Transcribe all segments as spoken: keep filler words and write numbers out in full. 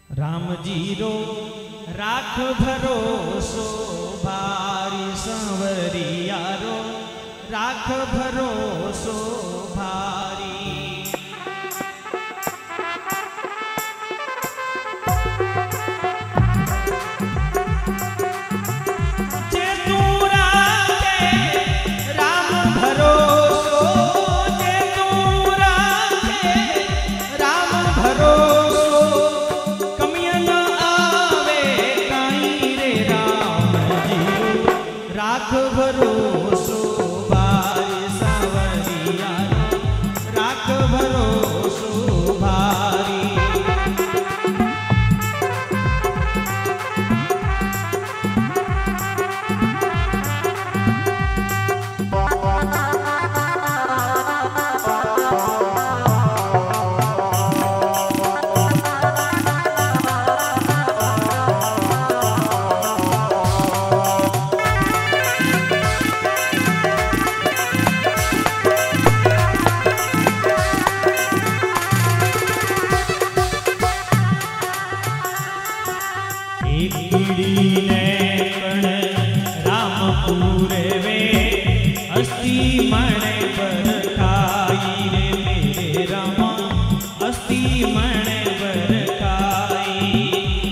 Ram zero राख भरोसो भारी संवरियारो राख भरोसो भारी। जे तू राखे राम भरोसो, जे तू राखे राम भरोसो, कमियां न आवे काई रे राम जीरो राख भरोसो भारी सांवरियारो राख भरोसो भारी। एक कीड़ी ने कण राम पूरे वे अस्ति मणे पर खाई रे मेरे रामा अस्ति मणे पर खाई।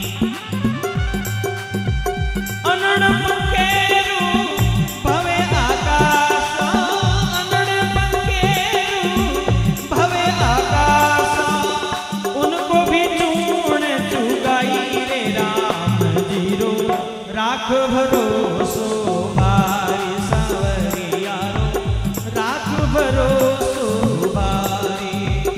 अनड़ पंखेरू भवे आकाश, अनड़ पंखेरू भवे आकाश, उनको भी चूण चुगाई रे राम जीरो राख भरोसो भारी सांवरियारो राख भरोसो भारी।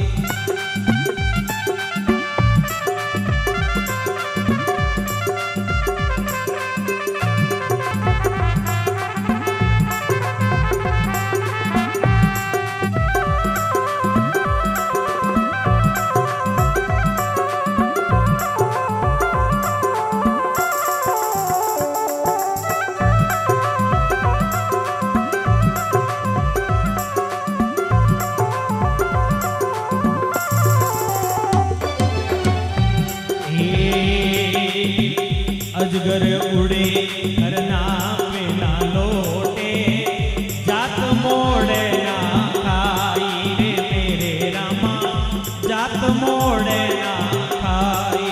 अजगर उड़े करना ना लोटे, जात मोड़े ना खाई रे मेरे रामा जात मोड़े ना खाई।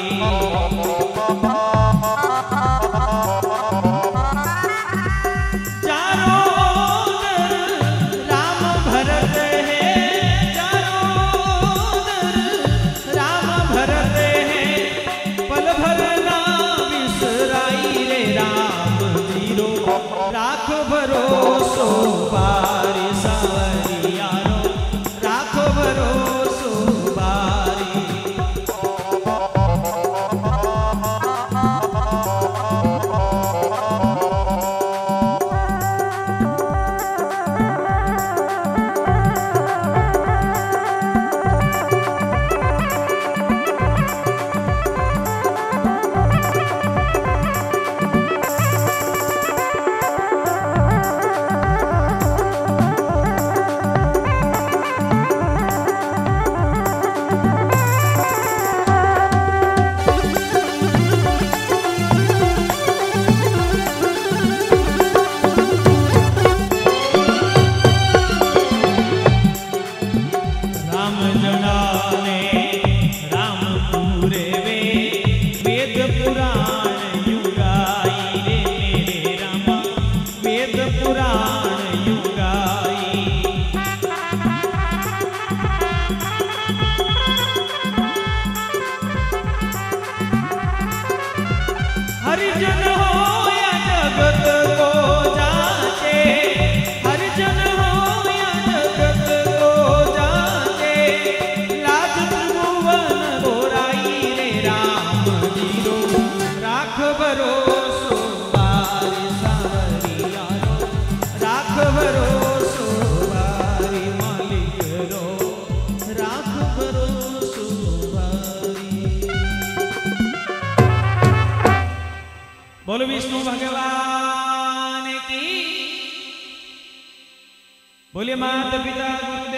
चारों ओर राम भरत है, चारों ओर राम भरत है, पल भर राख भरोसो भारी सांवरियारो राख भरोसो भारी। राम जनाने राम पूरे वे वेद पुराण युगाई रे मेरे रामा वेद पुराण युगाई। हरिजन हो या जगत को जाचे, हरिजन हो या जगत को जाचे, लाज त्रिभुवन गोराई रे राम जीरो राख भरोसो भारी सांवरियारो राख भरोसो भारी। मालिक रो राख भरोसो भारी। बोलो विष्णु भगवान की, बोलिए माता पिता गुरुदेव